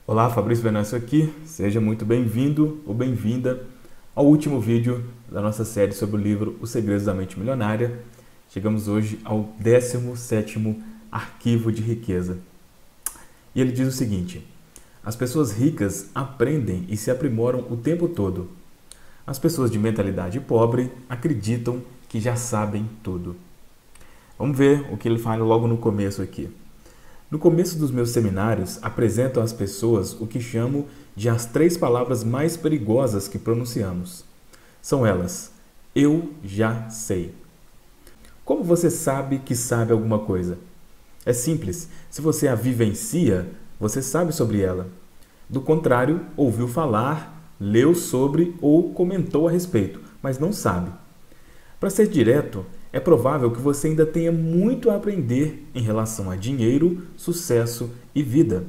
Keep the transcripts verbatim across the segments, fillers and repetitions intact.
Olá, Fabrício Venâncio aqui, seja muito bem-vindo ou bem-vinda ao último vídeo da nossa série sobre o livro Os Segredos da Mente Milionária. Chegamos hoje ao décimo sétimo Arquivo de Riqueza. E ele diz o seguinte: as pessoas ricas aprendem e se aprimoram o tempo todo. As pessoas de mentalidade pobre acreditam que já sabem tudo. Vamos ver o que ele fala logo no começo aqui. No começo dos meus seminários, apresento às pessoas o que chamo de as três palavras mais perigosas que pronunciamos. São elas: eu já sei. Como você sabe que sabe alguma coisa? É simples. Se você a vivencia, você sabe sobre ela. Do contrário, ouviu falar, leu sobre ou comentou a respeito, mas não sabe. Para ser direto, é provável que você ainda tenha muito a aprender em relação a dinheiro, sucesso e vida.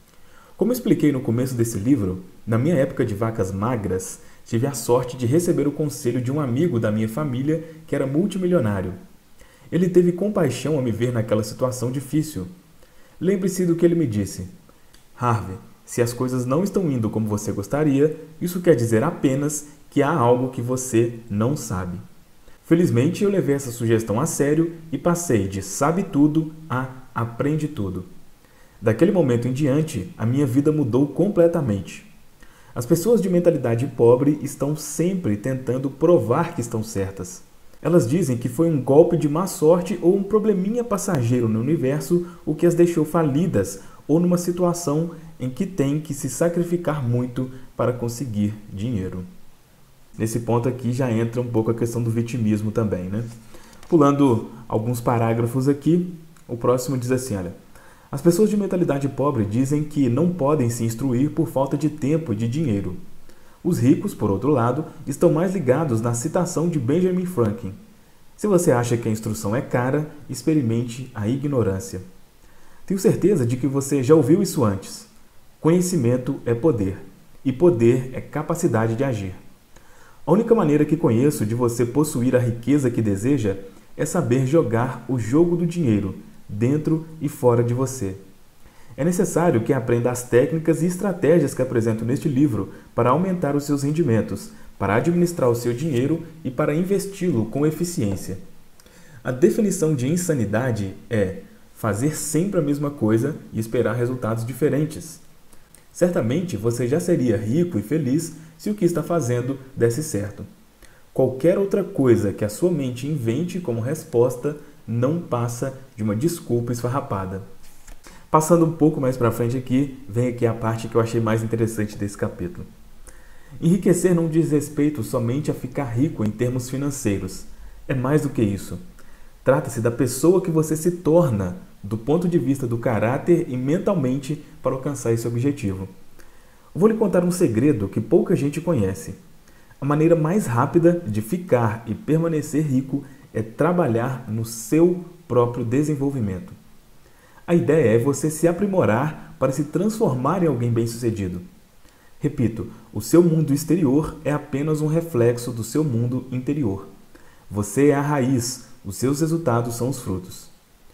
Como expliquei no começo desse livro, na minha época de vacas magras, tive a sorte de receber o conselho de um amigo da minha família que era multimilionário. Ele teve compaixão ao me ver naquela situação difícil. Lembre-se do que ele me disse: Harvey, se as coisas não estão indo como você gostaria, isso quer dizer apenas que há algo que você não sabe. Felizmente, eu levei essa sugestão a sério e passei de sabe tudo a aprende tudo. Daquele momento em diante, a minha vida mudou completamente. As pessoas de mentalidade pobre estão sempre tentando provar que estão certas. Elas dizem que foi um golpe de má sorte ou um probleminha passageiro no universo o que as deixou falidas ou numa situação em que têm que se sacrificar muito para conseguir dinheiro. Nesse ponto aqui já entra um pouco a questão do vitimismo também, né? Pulando alguns parágrafos aqui, o próximo diz assim, olha: as pessoas de mentalidade pobre dizem que não podem se instruir por falta de tempo e de dinheiro. Os ricos, por outro lado, estão mais ligados na citação de Benjamin Franklin: se você acha que a instrução é cara, experimente a ignorância. Tenho certeza de que você já ouviu isso antes. Conhecimento é poder, e poder é capacidade de agir. A única maneira que conheço de você possuir a riqueza que deseja é saber jogar o jogo do dinheiro, dentro e fora de você. É necessário que aprenda as técnicas e estratégias que apresento neste livro para aumentar os seus rendimentos, para administrar o seu dinheiro e para investi-lo com eficiência. A definição de insanidade é fazer sempre a mesma coisa e esperar resultados diferentes. Certamente você já seria rico e feliz se o que está fazendo desse certo. Qualquer outra coisa que a sua mente invente como resposta não passa de uma desculpa esfarrapada. Passando um pouco mais para frente aqui, vem aqui a parte que eu achei mais interessante desse capítulo. Enriquecer não diz respeito somente a ficar rico em termos financeiros. É mais do que isso. Trata-se da pessoa que você se torna, do ponto de vista do caráter e mentalmente, para alcançar esse objetivo. Vou lhe contar um segredo que pouca gente conhece. A maneira mais rápida de ficar e permanecer rico é trabalhar no seu próprio desenvolvimento. A ideia é você se aprimorar para se transformar em alguém bem-sucedido. Repito, o seu mundo exterior é apenas um reflexo do seu mundo interior. Você é a raiz, os seus resultados são os frutos.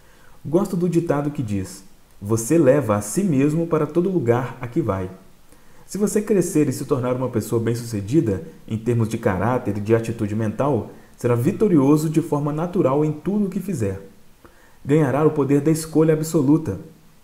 Gosto do ditado que diz: você leva a si mesmo para todo lugar a que vai. Se você crescer e se tornar uma pessoa bem-sucedida, em termos de caráter e de atitude mental, será vitorioso de forma natural em tudo o que fizer. Ganhará o poder da escolha absoluta.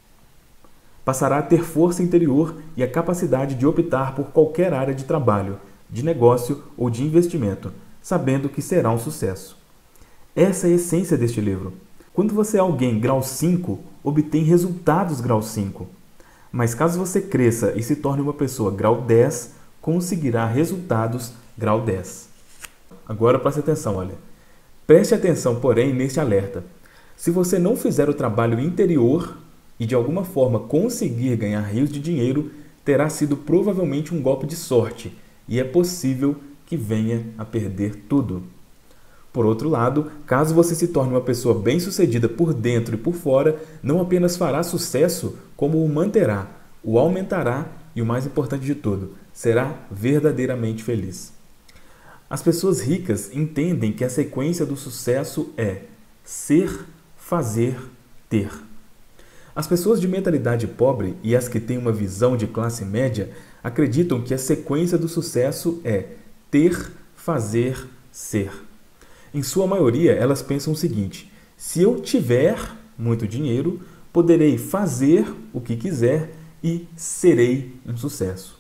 Passará a ter força interior e a capacidade de optar por qualquer área de trabalho, de negócio ou de investimento, sabendo que será um sucesso. Essa é a essência deste livro. Quando você é alguém grau cinco, obtém resultados grau cinco. Mas caso você cresça e se torne uma pessoa grau dez, conseguirá resultados grau dez. Agora preste atenção, olha. Preste atenção, porém, neste alerta. Se você não fizer o trabalho interior e de alguma forma conseguir ganhar rios de dinheiro, terá sido provavelmente um golpe de sorte e é possível que venha a perder tudo. Por outro lado, caso você se torne uma pessoa bem-sucedida por dentro e por fora, não apenas fará sucesso, como o manterá, o aumentará e, o mais importante de tudo, será verdadeiramente feliz. As pessoas ricas entendem que a sequência do sucesso é ser, fazer, ter. As pessoas de mentalidade pobre e as que têm uma visão de classe média acreditam que a sequência do sucesso é ter, fazer, ser. Em sua maioria, elas pensam o seguinte: se eu tiver muito dinheiro, poderei fazer o que quiser e serei um sucesso.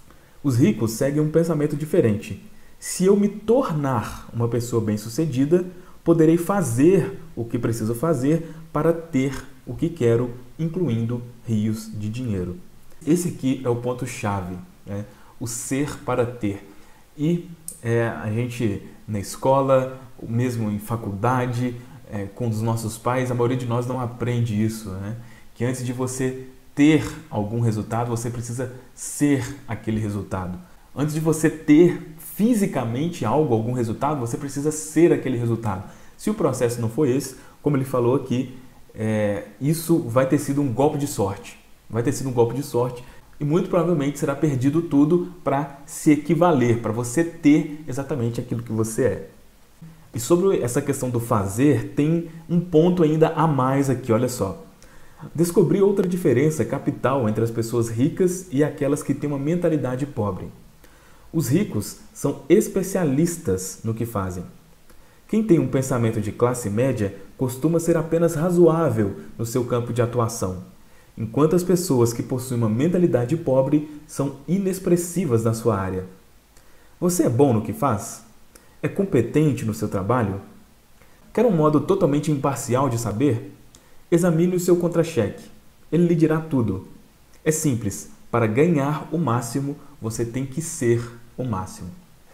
Os ricos seguem um pensamento diferente. Se eu me tornar uma pessoa bem-sucedida, poderei fazer o que preciso fazer para ter o que quero, incluindo rios de dinheiro. Esse aqui é o ponto-chave, né? O ser para ter. E é, a gente, na escola, mesmo em faculdade, é, com os nossos pais, a maioria de nós não aprende isso, né? Que antes de você ter algum resultado, você precisa ser aquele resultado. Antes de você ter fisicamente algo, algum resultado, você precisa ser aquele resultado. Se o processo não for esse, como ele falou aqui, é, isso vai ter sido um golpe de sorte. Vai ter sido um golpe de sorte e muito provavelmente será perdido tudo para se equivaler, para você ter exatamente aquilo que você é. E sobre essa questão do fazer, tem um ponto ainda a mais aqui, olha só. Descobri outra diferença capital entre as pessoas ricas e aquelas que têm uma mentalidade pobre. Os ricos são especialistas no que fazem. Quem tem um pensamento de classe média costuma ser apenas razoável no seu campo de atuação, enquanto as pessoas que possuem uma mentalidade pobre são inexpressivas na sua área. Você é bom no que faz? É competente no seu trabalho? Quer um modo totalmente imparcial de saber? Examine o seu contra-cheque. Ele lhe dirá tudo. É simples. Para ganhar o máximo, você tem que ser o máximo.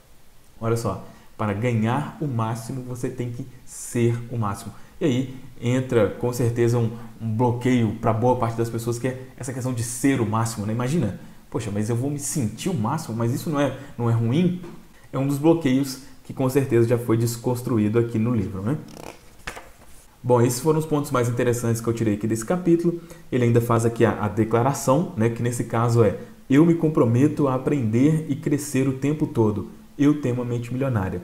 Olha só. Para ganhar o máximo, você tem que ser o máximo. E aí entra com certeza um, um bloqueio para boa parte das pessoas, que é essa questão de ser o máximo, né? Imagina, poxa, mas eu vou me sentir o máximo, mas isso não é, não é ruim? É um dos bloqueios que com certeza já foi desconstruído aqui no livro, né? Bom, esses foram os pontos mais interessantes que eu tirei aqui desse capítulo. Ele ainda faz aqui a, a declaração, né, que nesse caso é: eu me comprometo a aprender e crescer o tempo todo. Eu tenho uma mente milionária.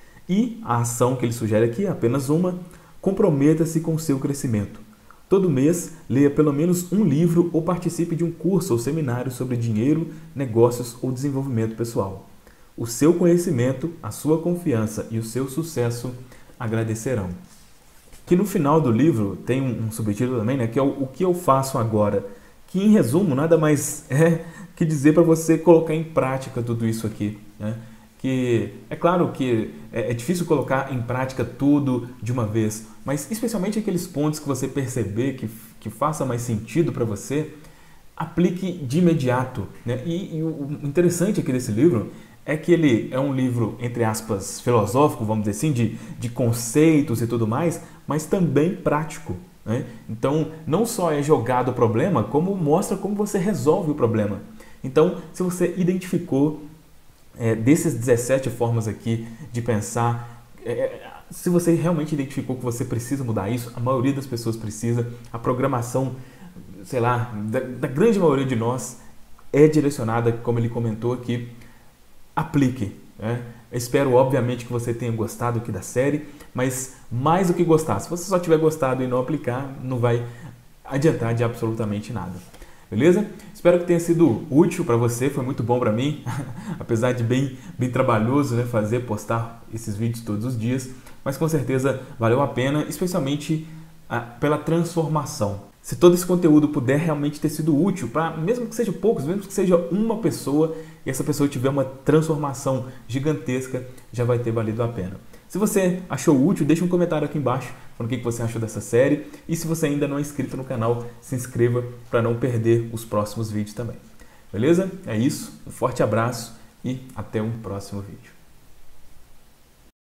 E a ação que ele sugere aqui é apenas uma: comprometa-se com o seu crescimento. Todo mês, leia pelo menos um livro ou participe de um curso ou seminário sobre dinheiro, negócios ou desenvolvimento pessoal. O seu conhecimento, a sua confiança e o seu sucesso agradecerão. Que no final do livro tem um, um subtítulo também, né, que é o, o que eu faço agora, que em resumo nada mais é que dizer para você colocar em prática tudo isso aqui, né? Que é claro que é, é difícil colocar em prática tudo de uma vez, mas especialmente aqueles pontos que você perceber que, que faça mais sentido para você, aplique de imediato, né? E, e o interessante aqui desse livro é que ele é um livro, entre aspas, filosófico, vamos dizer assim, de, de conceitos e tudo mais, mas também prático, né? Então, não só é jogado o problema, como mostra como você resolve o problema. Então, se você identificou é, desses dezessete formas aqui de pensar, é, se você realmente identificou que você precisa mudar isso, a maioria das pessoas precisa, a programação, sei lá, da, da grande maioria de nós é direcionada, como ele comentou aqui, aplique, né? Eu espero, obviamente, que você tenha gostado aqui da série, mas mais do que gostar, se você só tiver gostado e não aplicar, não vai adiantar de absolutamente nada. Beleza? Espero que tenha sido útil para você, foi muito bom para mim, apesar de bem, bem trabalhoso, né, fazer, postar esses vídeos todos os dias, mas com certeza valeu a pena, especialmente ah, pela transformação. Se todo esse conteúdo puder realmente ter sido útil, para mesmo que seja poucos, mesmo que seja uma pessoa, e essa pessoa tiver uma transformação gigantesca, já vai ter valido a pena. Se você achou útil, deixa um comentário aqui embaixo falando o que você achou dessa série. E se você ainda não é inscrito no canal, se inscreva para não perder os próximos vídeos também. Beleza? É isso. Um forte abraço e até um próximo vídeo.